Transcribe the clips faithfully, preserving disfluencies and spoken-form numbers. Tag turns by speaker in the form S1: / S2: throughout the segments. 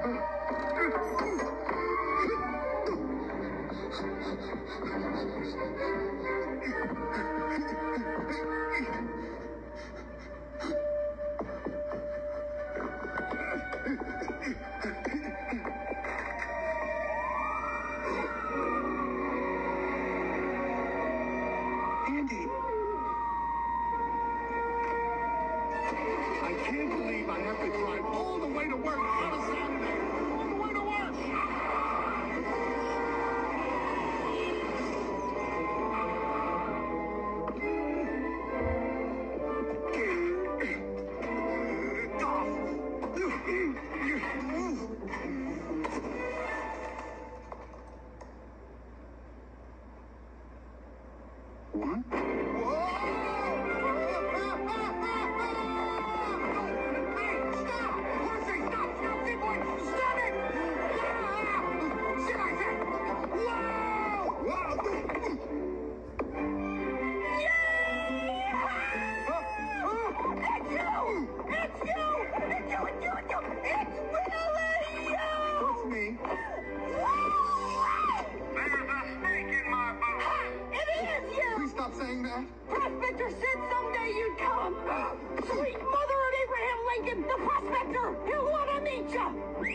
S1: Andy! I can't believe I have to drive all the way to work on a Saturday. All the way to work! What? Stop saying that.
S2: Prospector said someday you'd come. Sweet mother of Abraham Lincoln, the prospector, he'll want to meet you.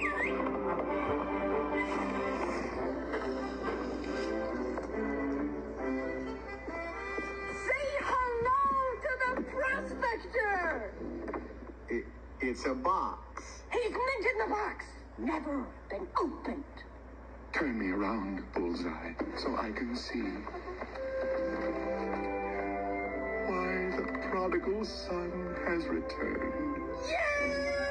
S2: Say hello to the prospector.
S1: It, it's a box.
S2: He's mint in the box. Never been opened.
S1: Turn me around, Bullseye, so I can see. Why, the prodigal son has returned.
S2: Yeah!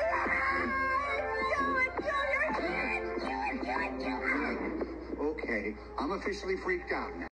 S2: Do it, Junior! Do it, do it, do it!
S1: Okay, I'm officially freaked out now.